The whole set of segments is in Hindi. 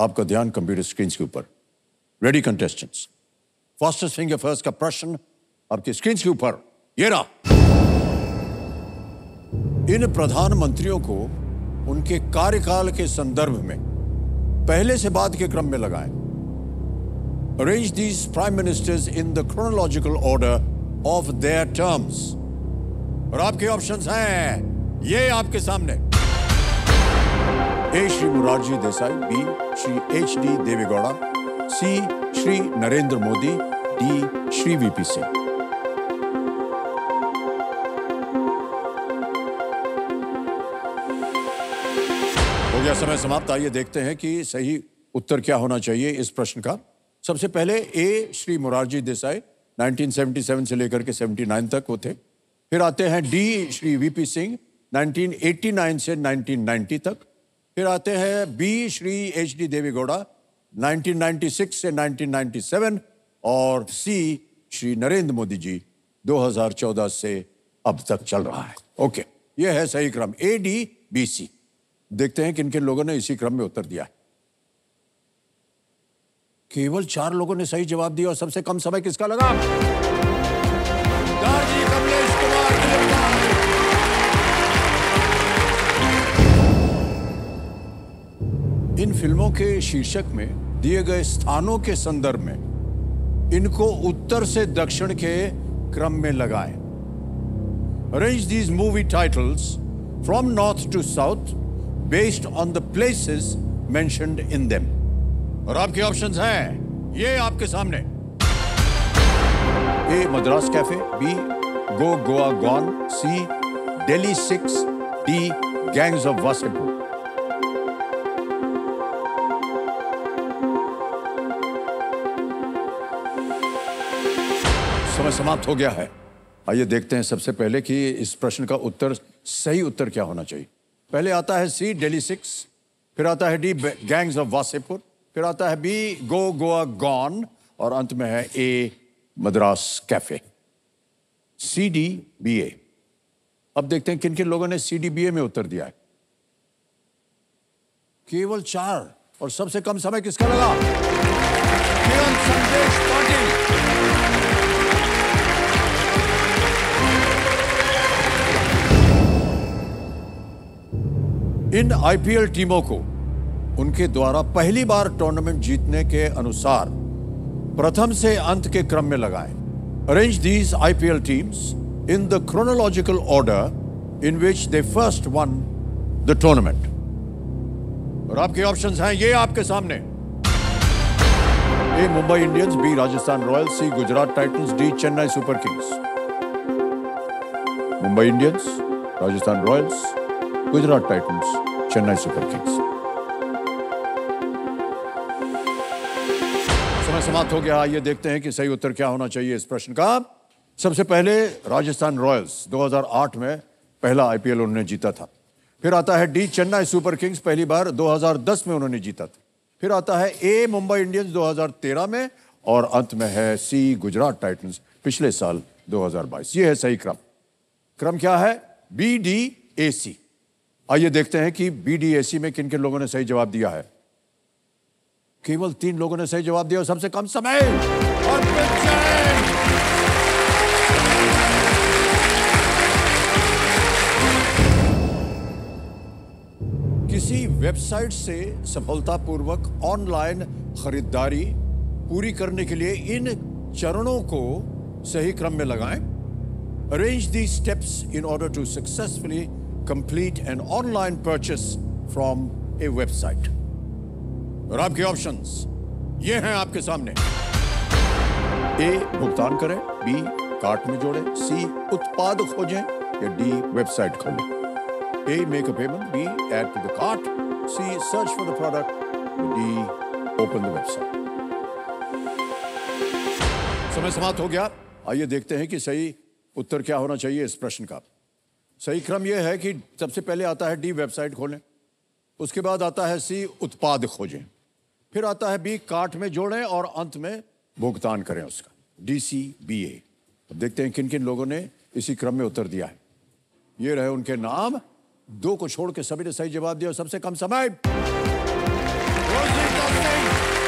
आपका ध्यान कंप्यूटर स्क्रीन के ऊपर। Ready contestants, fastest finger first का प्रश्न आपकी स्क्रीन के ऊपर ये रहा। इन प्रधानमंत्रियों को उनके कार्यकाल के संदर्भ में पहले से बाद के क्रम में लगाएं। Arrange these prime ministers in the chronological order of their terms. और आपके ऑप्शंस हैं ये आपके सामने। A Shri Morarji Desai, B Shri HD. Deve Gowda, C Shri Narendra Modi, D Shri VP Singh. हो गया समय समाप्त। आइए देखते हैं कि सही उत्तर क्या होना चाहिए इस प्रश्न का। सबसे पहले ए श्री मोरारजी देसाई 1977 से लेकर के 79 तक वो थे। फिर आते हैं डी श्री वीपी सिंह 1989 से 1990 तक। फिर आते हैं बी श्री एच.डी. देवेगौड़ा 1996 से 1997 और सी श्री नरेंद्र मोदी जी 2014 से अब तक चल रहा है। ओके, ये है सही क्रम ए डी बी सी। देखते हैं किन किन लोगों ने इसी क्रम में उत्तर दिया है। केवल 4 लोगों ने सही जवाब दिया और सबसे कम समय किसका लगा? कमलेश कुमार। इन फिल्मों के शीर्षक में दिए गए स्थानों के संदर्भ में इनको उत्तर से दक्षिण के क्रम में लगाएं। Arrange these movie titles from north to south based on the places mentioned in them. और आपके ऑप्शंस हैं ये आपके सामने। A Madras Cafe, B Go Goa Gone, C Delhi 6, D Gangs of Wasseypur. समय समाप्त हो गया है। आइए देखते हैं सबसे पहले कि इस प्रश्न का उत्तर सही उत्तर क्या होना चाहिए। पहले आता है सी दिल्ली 6, फिर आता है डी गैंग्स ऑफ वासेपुर, फिर आता है बी गो गोवा गॉन और अंत में है A Madras Cafe. C D B A. अब देखते हैं किन किन लोगों ने सी डी बी ए में उत्तर दिया है। केवल 4 और सबसे कम समय किसका लगा? किरण संदेश पाटिल। इन आईपीएल टीमों को उनके द्वारा पहली बार टूर्नामेंट जीतने के अनुसार प्रथम से अंत के क्रम में लगाएं। Arrange these IPL teams in the chronological order in which they first won the tournament. और आपके ऑप्शंस हैं ये आपके सामने। A Mumbai Indians, B Rajasthan Royals, C Gujarat Titans, D Chennai Super Kings. Mumbai Indians, Rajasthan Royals, Gujarat Titans, Chennai Super Kings. समय समाप्त हो गया। आइए देखते हैं कि सही उत्तर क्या होना चाहिए इस प्रश्न का। सबसे पहले राजस्थान रॉयल्स 2008 में पहला आईपीएल उन्होंने जीता था। फिर आता है डी चेन्नई सुपर किंग्स, पहली बार 2010 में उन्होंने जीता था। फिर आता है ए मुंबई इंडियंस 2013 में और अंत में है सी गुजरात टाइटंस पिछले साल 2022। ये है सही क्रम। क्रम क्या है? B D A C. आइए देखते हैं कि बी डी ए सी में किन किन लोगों ने सही जवाब दिया है। केवल 3 लोगों ने सही जवाब दिया और सबसे कम समय। और किसी वेबसाइट से सफलतापूर्वक ऑनलाइन खरीदारी पूरी करने के लिए इन चरणों को सही क्रम में लगाएं। Arrange these steps in order to successfully complete an online purchase from a website. और आपके ऑप्शंस ये हैं आपके सामने। ए भुगतान करें, बी कार्ट में जोड़ें, सी उत्पाद खोजें या डी वेबसाइट खोलें। A make a payment, B add to the cart, C search for the product, D open the website. समय समाप्त हो गया। आइए देखते हैं कि सही उत्तर क्या होना चाहिए इस प्रश्न का। सही क्रम यह है कि सबसे पहले आता है डी वेबसाइट खोलें, उसके बाद आता है सी उत्पाद खोजें, फिर आता है बी कार्ट में जोड़ें और अंत में भुगतान करें उसका, DCBA। अब देखते हैं किन किन लोगों ने इसी क्रम में उत्तर दिया है। ये रहे उनके नाम। 2 को छोड़ के सभी ने सही जवाब दिया। सबसे कम समय रोजिता सिंह।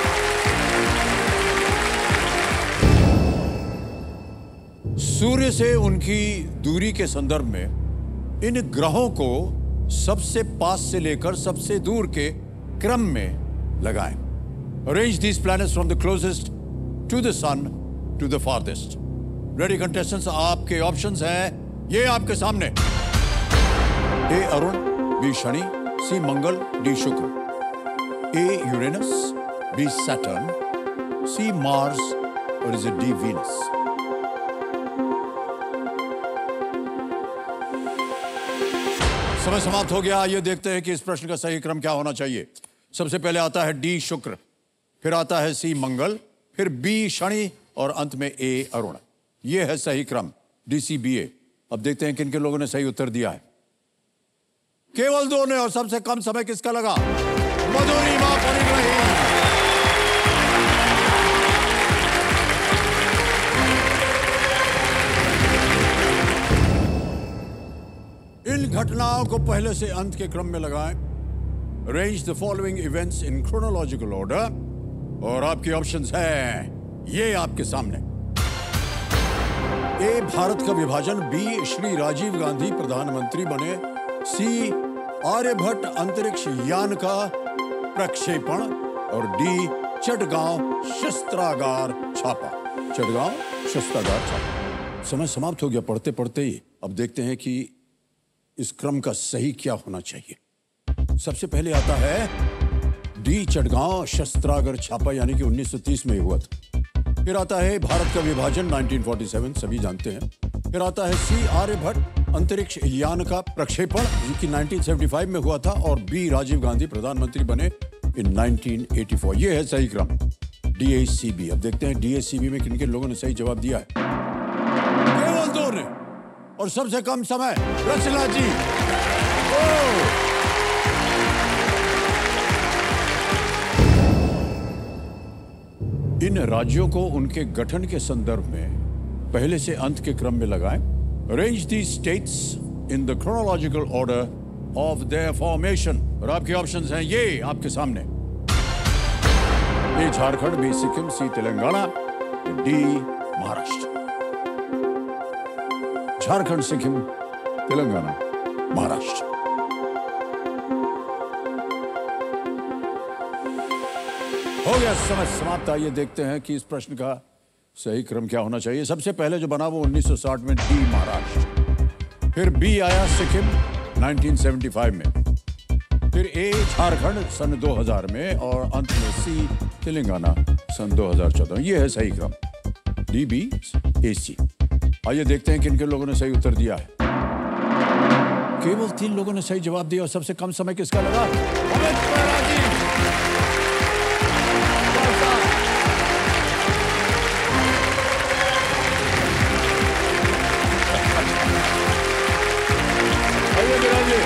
सूर्य से उनकी दूरी के संदर्भ में इन ग्रहों को सबसे पास से लेकर सबसे दूर के क्रम में लगाएं। Arrange these planets from the closest to the sun to the farthest. Ready contestants, आपके ऑप्शंस हैं ये आपके सामने। A Arun, B Shani, C Mangal, D Shukra. A Uranus, B Saturn, C Mars और इज डी वीनस। समय समाप्त हो गया। ये देखते हैं कि इस प्रश्न का सही क्रम क्या होना चाहिए। सबसे पहले आता है डी शुक्र, फिर आता है सी मंगल, फिर बी शनि और अंत में ए अरुण। यह है सही क्रम, DCBA। अब देखते हैं किन किन लोगों ने सही उत्तर दिया है। केवल 2 ने, और सबसे कम समय किसका लगा? मधुरिमा परिग्रही। इन घटनाओं को पहले से अंत के क्रम में लगाएं। Arrange the following events in chronological order। और आपके ऑप्शंस हैं ये आपके सामने। ए भारत का विभाजन, बी श्री राजीव गांधी प्रधानमंत्री बने, सी आर्यभट्ट अंतरिक्ष यान का प्रक्षेपण और डी चटगांव शस्त्रागार छापा। चटगांव शस्त्रागार छापा। समय समाप्त हो गया पढ़ते पढ़ते ही। अब देखते हैं कि इस क्रम का सही क्या होना चाहिए। सबसे पहले आता है डी चटगांव शस्त्रागार छापा, यानी कि 1930 में ही हुआ था। फिर आता है भारत का विभाजन 1947, सभी जानते हैं। फिर आता है सी आर्यभट्ट अंतरिक्ष यान का प्रक्षेपण, जो कि 1975 में हुआ था, और बी राजीव गांधी प्रधानमंत्री बने इन 1984। ये है सही क्रम, DACB। अब देखते हैं DACB में किन किन लोगों ने सही जवाब दिया है। केवल 2 ने, और सबसे कम समय रचना जी। इन राज्यों को उनके गठन के संदर्भ में पहले से अंत के क्रम में लगाएं। Arrange these states in the chronological order of their formation। और आपके ऑप्शंस हैं ये आपके सामने। A Jharkhand, B Sikkim, C Telangana, D Maharashtra. Jharkhand, Sikkim, Telangana, Maharashtra. हो गया समय समाप्त। आइए देखते हैं कि इस प्रश्न का सही क्रम क्या होना चाहिए। सबसे पहले जो बना वो 1960 में डी महाराष्ट्र, फिर बी आया सिक्किम 1975 में, फिर ए झारखंड सन 2000 में, और अंत में सी तेलंगाना सन 2014। ये है सही क्रम, DBAC। आइए देखते हैं किन किन लोगों ने सही उत्तर दिया है। केवल 3 लोगों ने सही जवाब दिया, और सबसे कम समय किसका लगा? अमित मेहरा जी। आइए बिराजिए।